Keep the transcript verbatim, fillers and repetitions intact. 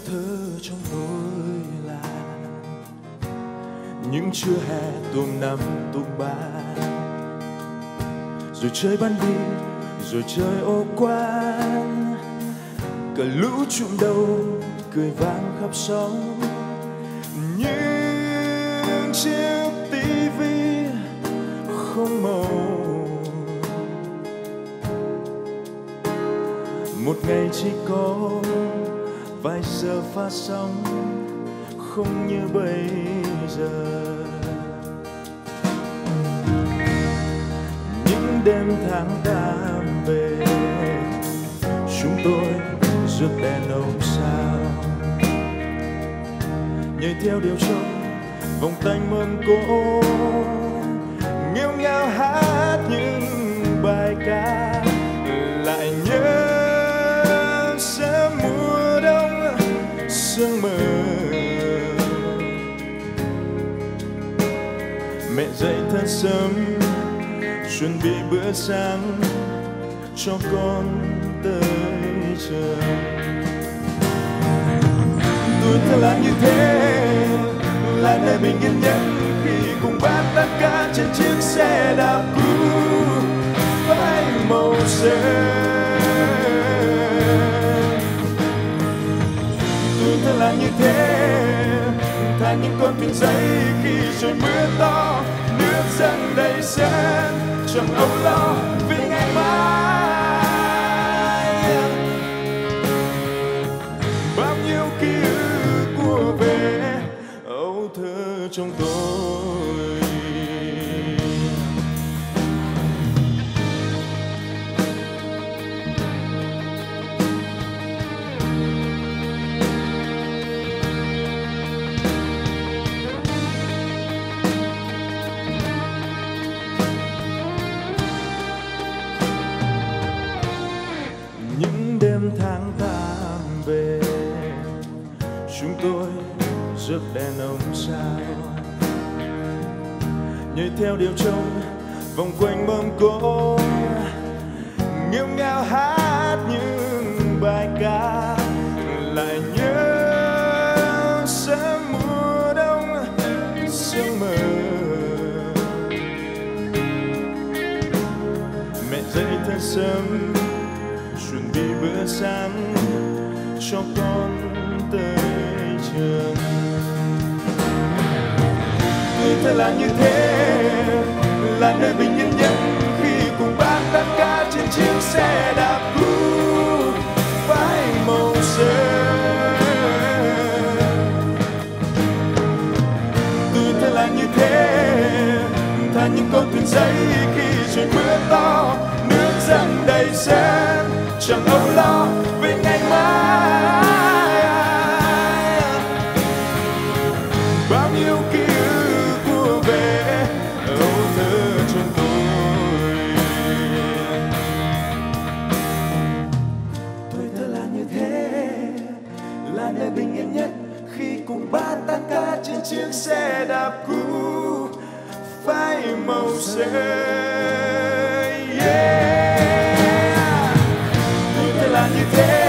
thơ trong tôi là những trưa hè tuồng năm tuồng ba, rồi chơi bắn bi, rồi chơi ô quan, cả lũ trụm đầu cười vang khắp sóng. Những chiếc tivi không màu, một ngày chỉ có vài giờ phát sóng, không như bây giờ. Những đêm tháng đam về, chúng tôi rước đèn ông sao, nhảy theo điệu trống vòng tay mâm cỗ, nghêu ngao hát những bài ca. Lại nhớ sớm mùa đông sương mờ, mẹ dậy thật sớm chuẩn bị bữa sáng cho con tới trường. Tuổi thơ là như thế, là nơi bình yên nhất khi cùng bạn tan ca trên chiếc xe đạp cũ phai màu sương. Tuổi thơ là như thế, thả những con thuyền giấy khi trời mưa to, nước dâng đầy sân chẳng âu lo vì ngày mai. Bao nhiêu ký ức của về âu thơ trong tôi. Những đêm tháng tạm về, chúng tôi rước đèn ông sao, nhảy theo điệu trống vòng quanh mâm cỗ, nghêu ngao hát những bài ca. Lại nhớ sớm mùa đông sương mờ, mẹ dậy thật sớm chuẩn bị bữa sáng cho con tới trường. Tuổi thơ là như thế, là nơi bình yên nhất khi cùng bạn tan ca trên chiếc xe đạp cũ phai màu sương. Tuổi thơ là như thế, thả những con thuyền giấy khi trời mưa to, nước dâng đầy sân chẳng âu lo về ngày mai. Bao nhiêu ký ức của về âu thơ trong tôi. Tuổi thơ là như thế, là nơi bình yên nhất khi cùng bạn tan ca trên chiếc xe đạp cũ phai màu sương. Yeah. Là như thế,